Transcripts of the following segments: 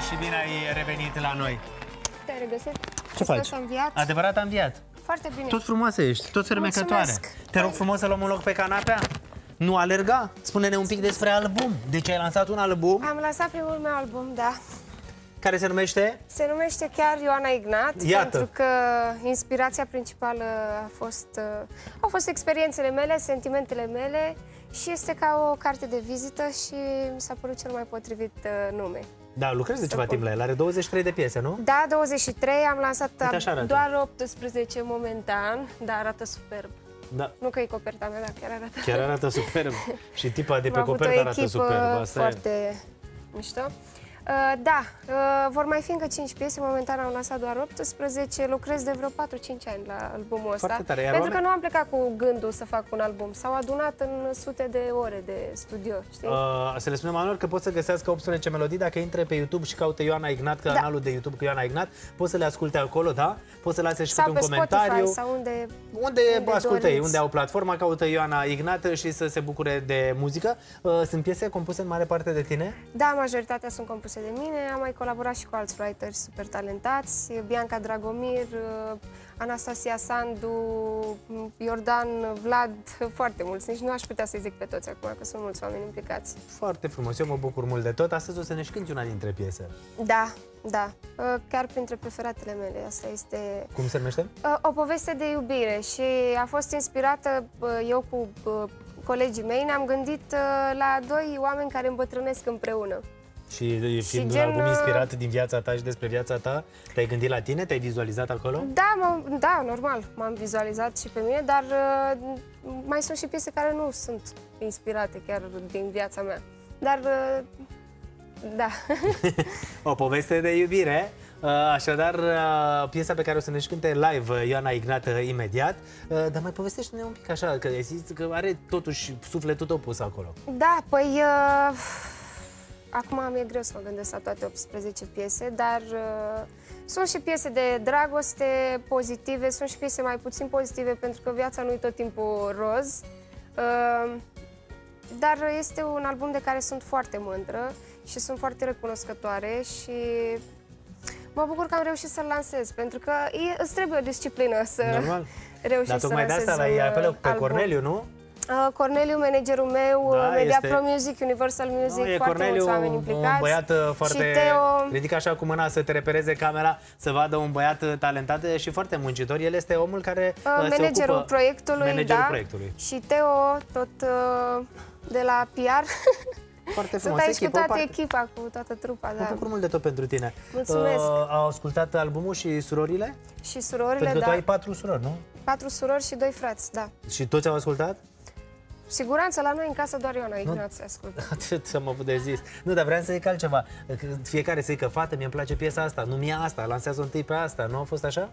și bine ai revenit la noi. Te-ai regăsit? Ce faci? Adevărat am înviat. Foarte bine. Tot frumoasă ești, tot fermecătoare. Te rog frumos să luăm un loc pe canapea. Nu alerga? Spune-ne un pic despre album. Deci ai lansat un album? Am lansat primul meu album, da. Care se numește? Se numește chiar Ioana Ignat. Iată. Pentru că inspirația principală au fost experiențele mele, sentimentele mele și este ca o carte de vizită și mi s-a părut cel mai potrivit nume. Da, lucrezi de ceva timp la el. Are 23 de piese, nu? Da, 23. Am lansat doar 18 momentan, dar arată superb. Da. Nu că e coperta mea, dar chiar arată. Chiar arată superb. Și tipa de pe copertă arată superb. Asta foarte mișto. Da, vor mai fi încă 5 piese, momentan am lansat doar 18, lucrez de vreo 4-5 ani la albumul ăsta. Tare, pentru că nu am plecat cu gândul să fac un album, s-au adunat în sute de ore de studio, știi? Să le spunem oamenilor că pot să găsească 18 melodii dacă intre pe YouTube și caută Ioana Ignat, canalul de YouTube cu Ioana Ignat, poți să le asculte acolo, da? Poți să lase și sau un pe comentariu. Spotify, sau unde ascultă ei, unde au platforma, caută Ioana Ignat și să se bucure de muzică. Sunt piese compuse în mare parte de tine? Da, majoritatea sunt compuse de mine, am mai colaborat și cu alți writers super talentați, Bianca Dragomir, Anastasia Sandu, Iordan, Vlad, foarte mulți, nici nu aș putea să-i zic pe toți acum, că sunt mulți oameni implicați. Foarte frumos, eu mă bucur mult de tot. Astăzi o să ne cânti una dintre piese. Da, da, chiar printre preferatele mele, asta este... Cum se numește? O poveste de iubire și a fost inspirată, eu cu colegii mei, ne-am gândit la doi oameni care îmbătrânesc împreună. Și fiind un album inspirat din viața ta și despre viața ta, te-ai gândit la tine? Te-ai vizualizat acolo? Da, da, normal, m-am vizualizat și pe mine, dar mai sunt și piese care nu sunt inspirate chiar din viața mea. Dar, da. O poveste de iubire. Așadar, piesa pe care o să ne cânte live Ioana Ignat imediat. Dar mai povestește-ne un pic așa, că ai zis că are totuși sufletul tău pus acolo. Da, păi... Acum mi-e greu să mă gândesc la toate 18 piese, dar sunt și piese de dragoste pozitive, sunt și piese mai puțin pozitive, pentru că viața nu e tot timpul roz. Dar este un album de care sunt foarte mândră și sunt foarte recunoscătoare și mă bucur că am reușit să-l lansez, pentru că îți trebuie o disciplină să reușești să lansezi un album. Dar tocmai de asta l-ai apelat pe Corneliu, nu? Corneliu, managerul meu, da, Media Pro Music, Universal Music, foarte mulți oameni implicați. Un băiat foarte... Ridică așa cu mâna să te repereze camera, să vadă un băiat talentat și foarte muncitor. El este omul care managerul se ocupă... proiectului, proiectului. Și Teo, tot de la PR. Foarte frumos. Sunt aici cu toată echipa, cu toată trupa. Mă bucur mult de tot pentru tine. Mulțumesc. Au ascultat albumul și surorile? Și surorile, pentru că tu ai 4 surori, nu? 4 surori și 2 frați, da. Și toți au ascultat? Siguranță, la noi în casă doar Ioana Ignat se ascultă. Atât să mă de zis. Nu, dar vreau să zic altceva. Fiecare să zică, fată, mi-mi place piesa asta, nu mi-e asta, lansează întâi pe asta. Nu a fost așa?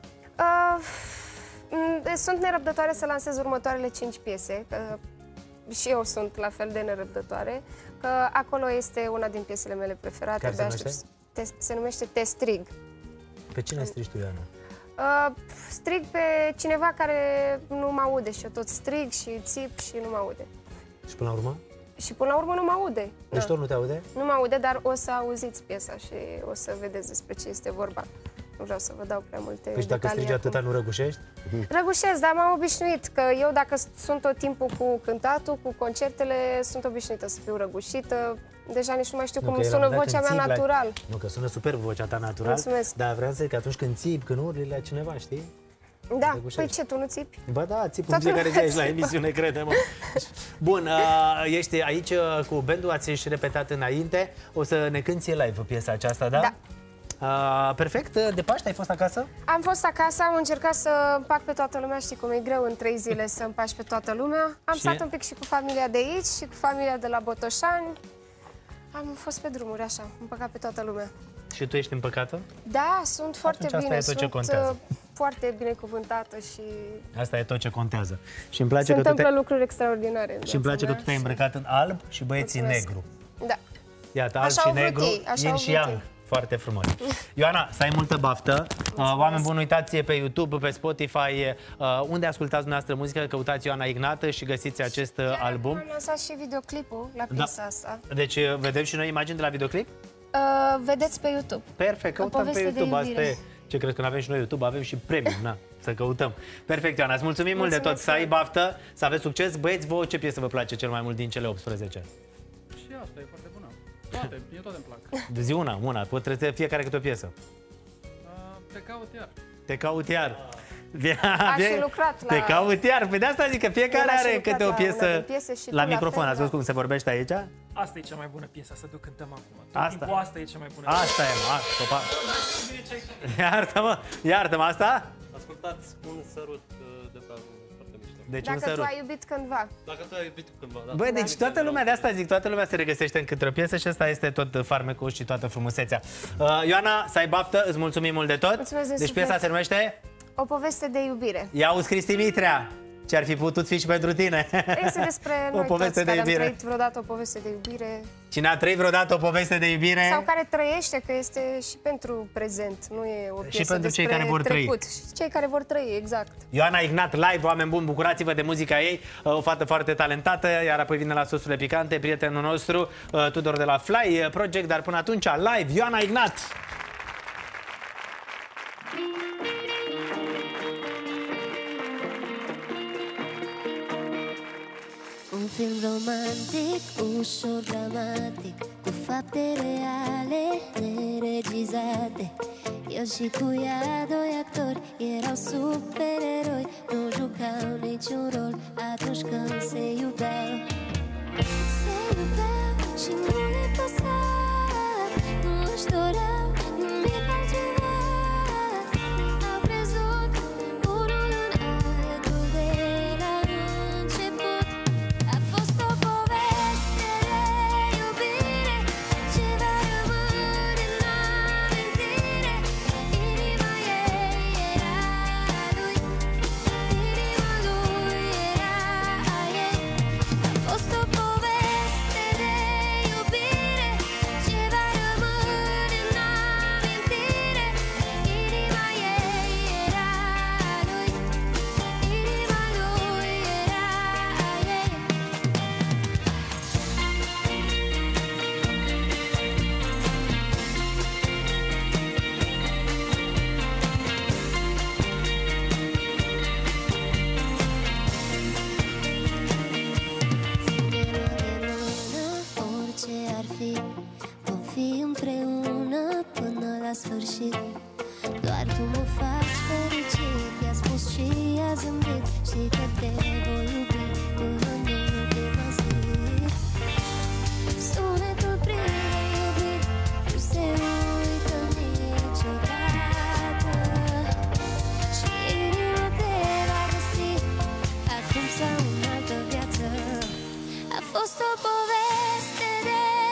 Sunt nerăbdătoare să lansez următoarele 5 piese, că și eu sunt la fel de nerăbdătoare, că acolo este una din piesele mele preferate. Care se numește? Se numește Te strig. Pe cine strigi tu, Ioana? Strig pe cineva care nu mă aude și eu tot strig și țip și nu mă aude. Și până la urmă? Și până la urmă nu mă aude. Deci tot nu te aude? Nu mă aude, dar o să auziți piesa și o să vedeți despre ce este vorba. Nu vreau să vă dau prea multe Deci dacă strigi atâta, nu răgușești? Răgușesc, dar m-am obișnuit, că eu dacă sunt tot timpul cu cântatul, cu concertele, sunt obișnuită să fiu răgușită. Deja nici nu mai știu cum sună vocea mea natural. Nu, că sună super vocea ta natural. Mulțumesc. Dar vreau să zic că atunci când țipi, când urli la cineva, știi? Da, păi ce, tu nu țipi? Ba da, țip în fiecare zi aici la emisiune, crede-mă. Bun, ești aici cu bandul, ați și repetat înainte. O să ne cânti live piesa aceasta, da? Da. Perfect, de Paște ai fost acasă? Am fost acasă, am încercat să împac pe toată lumea, știi cum e greu în 3 zile să împaci pe toată lumea. Am stat un pic și cu familia de aici și cu familia de la Botoșani. Am fost pe drumuri, așa, împăcat pe toată lumea. Și tu ești împăcată? Da, sunt foarte bine, sunt foarte binecuvântată și... Asta e tot ce contează. Și îmi place se întâmplă lucruri extraordinare. Și îmi place că tu te-ai îmbrăcat în alb și băieții negru. Da. Iată, alb și negru, yin și yang. Foarte frumos. Ioana, să ai multă baftă. Oameni buni, uitați pe YouTube, pe Spotify, unde ascultați dumneavoastră muzică, căutați Ioana Ignat și găsiți acest album. Am lansat și videoclipul la piesa asta. Deci vedem și noi imagini de la videoclip? Vedeți pe YouTube. Perfect, căutăm pe YouTube. Asta e. Ce crezi că nu avem și noi YouTube? Avem și premium, na, să căutăm. Perfect, Ioana, îți mulțumim mult de tot. Să ai baftă, să aveți succes. Băieți, vouă ce piesă vă place cel mai mult din cele 18? Și asta e foarte bună. Toate, mie toate îmi plac. Zi una. Trebuie fiecare câte o piesă. Te caut iar. Te caut iar. Aș fi lucrat la... Te caut iar. Pe de asta zic că fiecare are câte o piesă la microfon. Ați văzut cum se vorbește aici? Asta e cea mai bună piesă, să cântăm acum. Asta. Tot timpul asta e cea mai bună Asta e, Iartă-mă, asta? Ascultați Un sărut de pe album, foarte mișto. Deci Dacă tu ai iubit cândva. Dacă tu ai iubit cândva, da. Băi, deci toată lumea, de asta zic, toată lumea se regăsește în câte o piesă și asta este tot farmecul și toată frumusețea. Ioana, să ai baftă, îți mulțumim mult de tot. Mulțumesc de deci piesa se numește? O poveste de iubire. Ia auzi, Cristi Mitrea, ce ar fi putut fi și pentru tine. Este despre noi toți care am trăit vreodată o poveste de iubire. Cine a trăit vreodată o poveste de iubire? Sau care trăiește, că este și pentru prezent, nu e o piesă și pentru cei care vor trecut. trăi. Și cei care vor trăi, exact. Ioana Ignat, live, oameni buni, bucurați-vă de muzica ei, o fată foarte talentată, iar apoi vine la sosurile picante, prietenul nostru, Tudor de la Fly Project, dar până atunci, live, Ioana Ignat! Un film romantic, ușor dramatic, cu fapte reale, neregizate. Eu și cu ea, doi actori, erau supereroi, nu jucau niciun rol atunci când se iubeau. Se iubeau și nu le păsa, nu își doreau nimic altceva. Au crezut unul în altul de la început. A fost o poveste de iubire ce va rămâne în amintire. Inima ei era a lui, inima lui era a ei. A fost o poveste de iubire ce va rămâne în amintire. Inima ei era a lui, inima lui era a ei. Ține-mă de mână, orice ar fi, vom fi împreună până la sfârșit. Doar tu mă faci fericit, i-a spus și i-a zâmbit. Știi că te voi iubi până în ultima zi. Sunetul plin de iubit nu se uită niciodată. Și inima te va găsi acum sau în altă viață. A fost o poveste de